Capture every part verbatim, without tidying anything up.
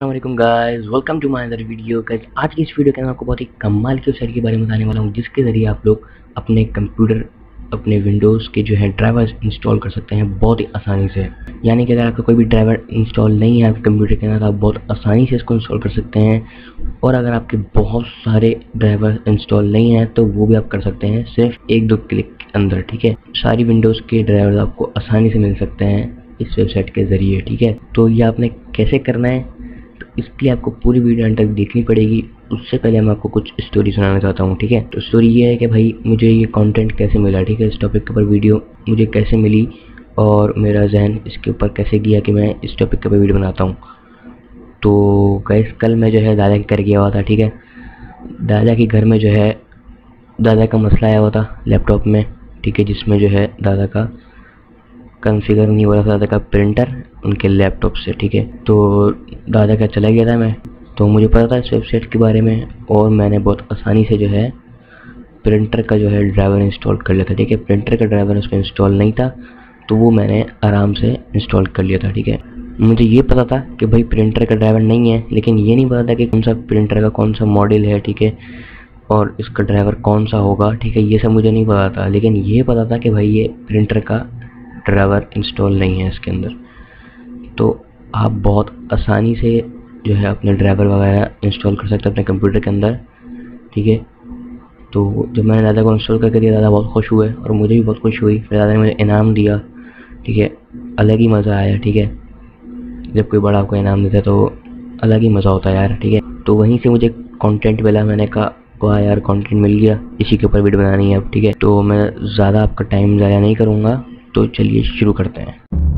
अस्सलामुअलैकुम guys, welcome to my other video. Guys आज की इस वीडियो के अंदर आपको बहुत ही कमाल की वेबसाइट के बारे में बताने वाला हूँ, जिसके ज़रिए आप लोग अपने कंप्यूटर अपने विंडोज़ के जो है ड्राइवर्स इंस्टॉल कर सकते हैं बहुत ही आसानी से। यानी कि अगर आपका कोई भी ड्राइवर इंस्टॉल नहीं है आपके कंप्यूटर के अंदर तो आप बहुत आसानी से इसको इंस्टॉल कर सकते हैं। और अगर आपके बहुत सारे ड्राइवर इंस्टॉल नहीं हैं तो वो भी आप कर सकते हैं सिर्फ एक दो क्लिक के अंदर। ठीक है, सारी विंडोज़ के ड्राइवर आपको आसानी से मिल सकते हैं इस वेबसाइट के ज़रिए। ठीक है, तो ये आपने कैसे करना है तो इसके लिए आपको पूरी वीडियो अंत तक देखनी पड़ेगी। उससे पहले मैं आपको कुछ स्टोरी सुनाना चाहता हूँ। ठीक है, तो स्टोरी ये है कि भाई मुझे ये कंटेंट कैसे मिला। ठीक है, इस टॉपिक के ऊपर वीडियो मुझे कैसे मिली और मेरा जहन इसके ऊपर कैसे गया कि मैं इस टॉपिक के ऊपर वीडियो बनाता हूँ। तो गाइस कल मैं जो है दादा के घर गया हुआ था। ठीक है, दादा के घर में जो है दादा का मसला आया हुआ था लैपटॉप में। ठीक है, जिसमें जो है दादा का कॉन्फ़िगर नहीं हो रहा था, दादा का प्रिंटर उनके लैपटॉप से। ठीक है, तो दादा का चला गया था मैं, तो मुझे पता था इस वेबसाइट के बारे में और मैंने बहुत आसानी से जो है प्रिंटर का जो है ड्राइवर इंस्टॉल कर लिया था। ठीक है, प्रिंटर का ड्राइवर उसमें इंस्टॉल नहीं था तो वो मैंने आराम से इंस्टॉल कर लिया था। ठीक है, मुझे ये पता था कि भाई प्रिंटर का ड्राइवर नहीं है, लेकिन ये नहीं पता था कि कौन सा प्रिंटर का कौन सा मॉडल है। ठीक है, और इसका ड्राइवर कौन सा होगा। ठीक है, ये सब मुझे नहीं पता था, लेकिन ये पता था कि भाई ये प्रिंटर का ड्राइवर इंस्टॉल नहीं है इसके अंदर। तो आप बहुत आसानी से जो है अपने ड्राइवर वगैरह इंस्टॉल कर सकते हैं अपने कंप्यूटर के अंदर। ठीक है, तो जब मैंने दादा को इंस्टॉल करके दिया दादा बहुत खुश हुए और मुझे भी बहुत खुश हुई। फिर दादा ने मुझे इनाम दिया। ठीक है, अलग ही मज़ा आया। ठीक है, जब कोई बड़ा आपको इनाम देता है तो अलग ही मज़ा होता है यार। ठीक है, तो वहीं से मुझे कंटेंट मिला। मैंने कहा वाह यार कंटेंट मिल गया, इसी के ऊपर वीडियो बनानी है अब। ठीक है, तो मैं ज़्यादा आपका टाइम ज़ाया नहीं करूँगा, तो चलिए शुरू करते हैं।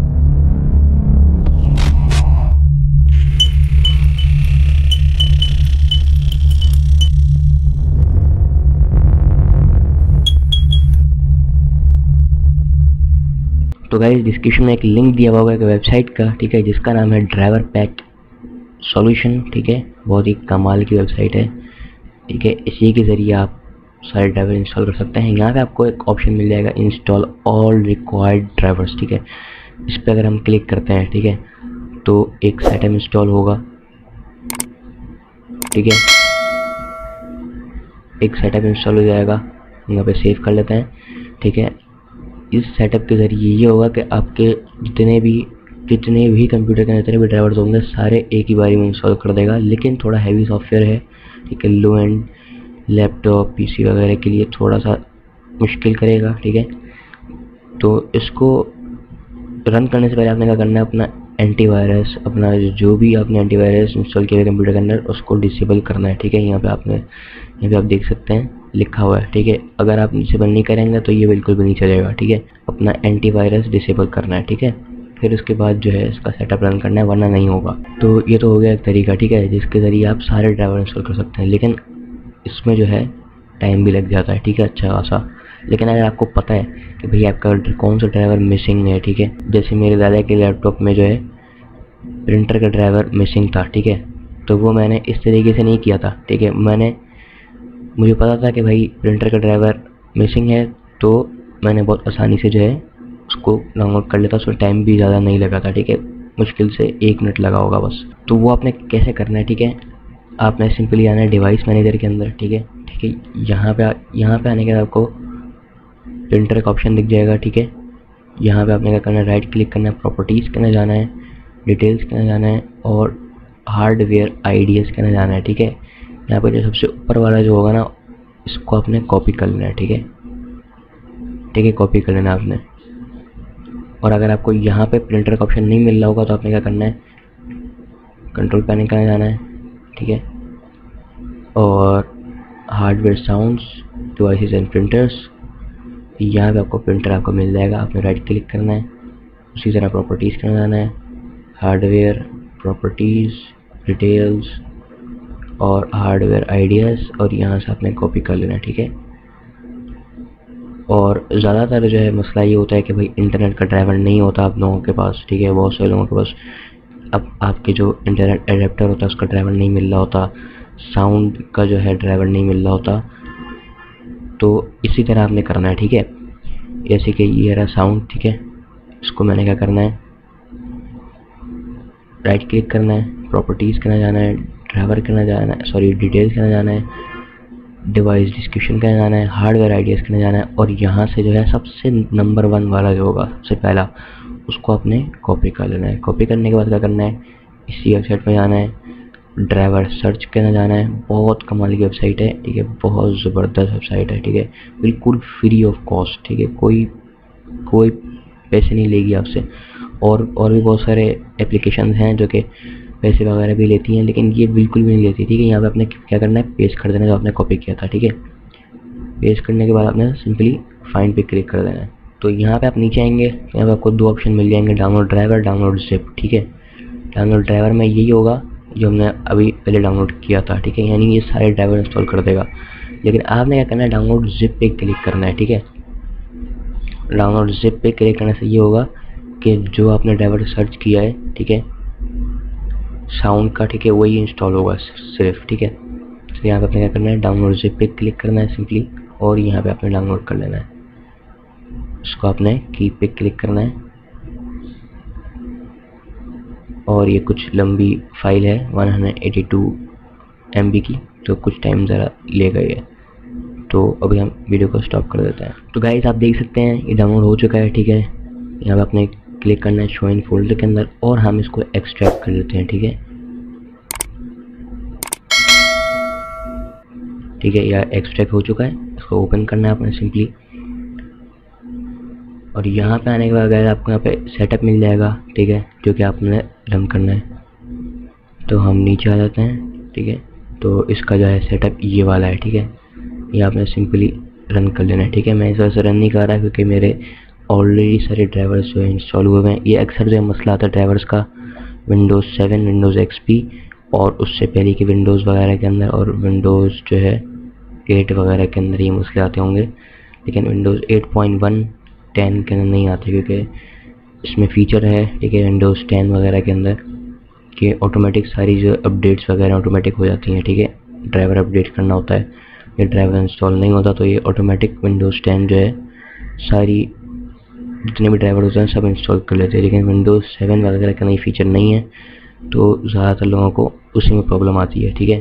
तो गाइस डिस्क्रिप्शन में एक लिंक दिया हुआ है वेबसाइट का। ठीक है, जिसका नाम है ड्राइवर पैक सॉल्यूशन। ठीक है, बहुत ही कमाल की वेबसाइट है। ठीक है, इसी के ज़रिए आप सारे ड्राइवर इंस्टॉल कर सकते हैं। यहाँ पे आपको एक ऑप्शन मिल जाएगा इंस्टॉल ऑल रिक्वायर्ड ड्राइवर्स। ठीक है, इस पर अगर हम क्लिक करते हैं ठीक है तो एक सेटअप इंस्टॉल होगा। ठीक है, एक सेटअप इंस्टॉल हो जाएगा, यहाँ पे सेव कर लेते हैं। ठीक है, इस सेटअप के ज़रिए ये होगा कि आपके जितने भी जितने भी कंप्यूटर के जितने भी ड्राइवर्स होंगे सारे एक ही बारी में इंस्टॉल कर देगा। लेकिन थोड़ा हैवी सॉफ्टवेयर है। ठीक है, लो एंड लैपटॉप पीसी वगैरह के लिए थोड़ा सा मुश्किल करेगा। ठीक है, तो इसको रन करने से पहले आपने क्या करना है, अपना एंटीवायरस अपना जो भी आपने एंटीवायरस इंस्टॉल किया है कंप्यूटर के अंदर उसको डिसेबल करना है। ठीक है, यहाँ पे आपने यहाँ पे आप देख सकते हैं लिखा हुआ है। ठीक है, अगर आप डिसेबल नहीं करेंगे तो ये बिल्कुल भी नहीं चलेगा। ठीक है, अपना एंटीवायरस डिसेबल करना है। ठीक है, फिर उसके बाद जो है इसका सेटअप रन करना है, वरना नहीं होगा। तो ये तो हो गया एक तरीका। ठीक है, जिसके ज़रिए आप सारे ड्राइवर इंस्टॉल कर सकते हैं, लेकिन इसमें जो है टाइम भी लग जाता है। ठीक है, अच्छा खासा। लेकिन अगर आपको पता है कि भाई आपका कौन सा ड्राइवर मिसिंग है। ठीक है, जैसे मेरे दादा के लैपटॉप में जो है प्रिंटर का ड्राइवर मिसिंग था। ठीक है, तो वो मैंने इस तरीके से नहीं किया था। ठीक है, मैंने मुझे पता था कि भाई प्रिंटर का ड्राइवर मिसिंग है तो मैंने बहुत आसानी से जो है उसको डाउनलोड कर लेता। उसमें टाइम भी ज़्यादा नहीं लगा था। ठीक है, मुश्किल से एक मिनट लगा होगा बस। तो वो आपने कैसे करना है, ठीक है, आपने सिंपली आना है डिवाइस मैनेजर के अंदर। ठीक है, ठीक है, यहाँ पे यहाँ पे आने के बाद आपको प्रिंटर का ऑप्शन दिख जाएगा। ठीक है, यहाँ पे आपने क्या करना है, राइट क्लिक करना है, प्रॉपर्टीज़ के अंदर जाना है, डिटेल्स के अंदर जाना है और हार्डवेयर आइडियाज़ के अंदर जाना है। ठीक है, यहाँ पर जो सबसे ऊपर वाला जो होगा ना इसको आपने कॉपी कर लेना है। ठीक है, ठीक है, कॉपी कर लेना आपने। और अगर आपको यहाँ पे प्रिंटर का ऑप्शन नहीं मिल रहा होगा तो आपने क्या करना है, कंट्रोल पैनल के अंदर जाना है। ठीक है, और hardware sounds devices and printers, यहाँ पे आपको प्रिंटर आपको मिल जाएगा। आपने राइट क्लिक करना है, उसी तरह प्रॉपर्टीज़ के अंदर जाना है, हार्डवेयर प्रॉपर्टीज़ डिटेल्स और हार्डवेयर आइडियाज़ और यहाँ से आपने कॉपी कर लेना है। ठीक है, और ज़्यादातर जो है मसला ये होता है कि भाई इंटरनेट का ड्राइवर नहीं होता आप लोगों के पास। ठीक है, बहुत सारे लोगों के पास अब आपके जो इंटरनेट एडेप्टर होता है उसका ड्राइवर नहीं मिल रहा होता, साउंड का जो है ड्राइवर नहीं मिल रहा होता। तो इसी तरह आपने करना है। ठीक है, जैसे कि ये रहा साउंड। ठीक है, इसको मैंने क्या करना है, राइट क्लिक करना है। प्रॉपर्टीज़ करना जाना है, ड्राइवर करना जाना है, सॉरी डिटेल्स करना जाना है, डिवाइस डिस्क्रिप्शन करना जाना है, हार्डवेयर आइडियाज़ करना जाना है, और यहाँ से जो है सबसे नंबर वन वाला जो होगा सबसे पहला उसको आपने कॉपी कर लेना है। कॉपी करने के बाद क्या करना है, इसी वेबसाइट में जाना है, ड्राइवर सर्च करना जाना है। बहुत कमाल की वेबसाइट है, ठीक है, बहुत ज़बरदस्त वेबसाइट है, ठीक है, बिल्कुल फ्री ऑफ कॉस्ट, ठीक है, कोई कोई पैसे नहीं लेगी आपसे। और और भी बहुत सारे एप्लीकेशन हैं जो कि पैसे वगैरह भी लेती हैं, लेकिन ये बिल्कुल भी नहीं लेती, ठीक है। यहाँ पे आपने क्या करना है, पेस्ट कर देना है जो आपने कॉपी किया था, ठीक है। पेस्ट करने के बाद आपने सिंपली फाइंड पे क्लिक कर देना है। तो यहाँ पे आप नीचे आएंगे, यहाँ पे आपको दो ऑप्शन मिल जाएंगे, डाउनलोड ड्राइवर, डाउनलोड जिप, ठीक है। डाउनलोड ड्राइवर में यही होगा जो हमने अभी पहले डाउनलोड किया था, ठीक है, यानी ये सारे ड्राइवर इंस्टॉल कर देगा। लेकिन आपने क्या करना है, डाउनलोड जिप पे क्लिक करना है, ठीक है। डाउनलोड जिप पे क्लिक करने से ये होगा कि जो आपने ड्राइवर सर्च किया है, ठीक है, साउंड का, ठीक है, वही इंस्टॉल होगा सिर्फ, ठीक है। तो यहाँ पे आपने क्या करना है, डाउनलोड जिप पे क्लिक करना है सिंपली, और यहाँ पे आपने डाउनलोड कर लेना है। इसको आपने की पे क्लिक करना है, और ये कुछ लंबी फाइल है एक सौ बयासी एम बी की, तो कुछ टाइम ज़रा लेगा ये। तो अभी हम वीडियो को स्टॉप कर देते हैं। तो गाइस आप देख सकते हैं ये डाउनलोड हो चुका है, ठीक है। यहाँ पे आपने क्लिक करना है शो इन फोल्डर के अंदर, और हम इसको एक्सट्रैक्ट कर लेते हैं, ठीक है, ठीक है। यह एक्सट्रैक्ट हो चुका है, इसको ओपन करना है आपने सिंपली, और यहाँ पे आने के बाद अगर आपको यहाँ पे सेटअप मिल जाएगा, ठीक है, जो कि आपने रन करना है। तो हम नीचे आ जाते हैं, ठीक है। तो इसका जो है सेटअप ये वाला है, ठीक है, ये आपने सिंपली रन कर लेना है, ठीक है। मैं इस वजह से रन नहीं कर रहा क्योंकि मेरे ऑलरेडी सारे ड्राइवर्स जो है इंस्टॉल हुए हैं। ये अक्सर जो है मसला आता है ड्राइवर्स का विंडोज़ सेवन, विंडोज़ एक्सपी और उससे पहले के विंडोज़ वगैरह के अंदर, और विंडोज़ जो है एट वगैरह के अंदर ये मसले आते होंगे, लेकिन Windows eight point one ten के अंदर नहीं आते, क्योंकि इसमें फ़ीचर है, ठीक है, विंडोज़ टेन वगैरह के अंदर कि ऑटोमेटिक सारी जो अपडेट्स वगैरह ऑटोमेटिक हो जाती हैं, ठीक है। ड्राइवर अपडेट करना होता है, ये ड्राइवर इंस्टॉल नहीं होता, तो ये ऑटोमेटिक विंडोज़ टेन जो है सारी जितने भी ड्राइवर होते हैं सब इंस्टॉल कर लेते हैं। लेकिन विंडोज़ सेवन वगैरह का नई फीचर नहीं है, तो ज़्यादातर लोगों को उसी में प्रॉब्लम आती है, ठीक है।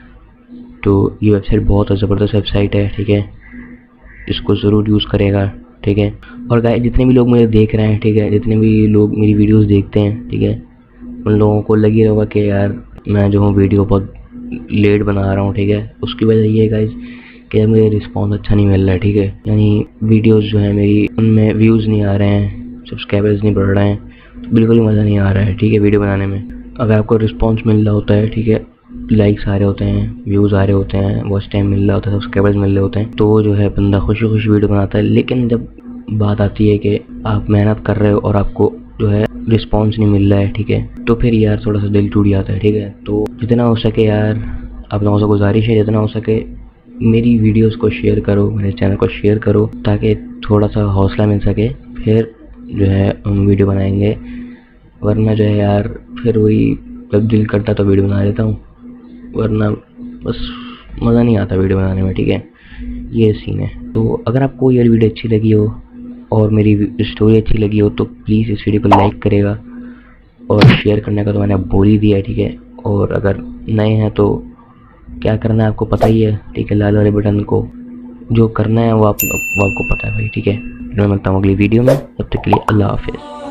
तो ये वेबसाइट बहुत ज़बरदस्त वेबसाइट है, ठीक है, इसको ज़रूर यूज़ करेगा, ठीक है। और गाइस जितने भी लोग मुझे देख रहे हैं, ठीक है, जितने भी लोग मेरी वीडियोस देखते हैं, ठीक है, उन लोगों को लग ही होगा कि यार मैं जो हूँ वीडियो बहुत लेट बना रहा हूँ, ठीक है। उसकी वजह ये है गाइस कि मुझे रिस्पॉन्स अच्छा नहीं मिल रहा है, ठीक है, यानी वीडियोस जो है मेरी उनमें व्यूज़ नहीं आ रहे हैं, सब्सक्राइबर्स नहीं बढ़ रहे हैं, तो बिल्कुल ही मज़ा नहीं आ रहा है, ठीक है, वीडियो बनाने में। अगर आपको रिस्पॉन्स मिल रहा होता है, ठीक है, लाइक्स आ रहे होते हैं, व्यूज़ आ रहे होते हैं, वॉच टाइम मिल रहा होता है, सब्सक्राइबर्स मिल रहे होते हैं, तो जो है बंदा खुशी खुशी वीडियो बनाता है। लेकिन जब बात आती है कि आप मेहनत कर रहे हो और आपको जो है रिस्पॉन्स नहीं मिल रहा है, ठीक है, तो फिर यार थोड़ा सा दिल टूट जाता है, ठीक है। तो जितना हो सके यार आप लोगों से गुजारिश है, जितना हो सके मेरी वीडियोस को शेयर करो, मेरे चैनल को शेयर करो, ताकि थोड़ा सा हौसला मिल सके, फिर जो है हम वीडियो बनाएंगे। वरना जो है यार फिर वही जब दिल करता तो वीडियो बना लेता हूँ, वरना बस मज़ा नहीं आता वीडियो बनाने में, ठीक है, ये सीन है। तो अगर आपको ये वीडियो अच्छी लगी हो और मेरी स्टोरी अच्छी लगी हो तो प्लीज़ इस वीडियो को लाइक करेगा, और शेयर करने का तो मैंने बोल ही दिया है, ठीक है। और अगर नए हैं तो क्या करना है आपको पता ही है, ठीक है, लाल वाले बटन को जो करना है वो आप वो आपको पता है भाई, ठीक है। मैं मिलता हूँ अगली वीडियो में, तब तक के लिए अल्लाह हाफिज़।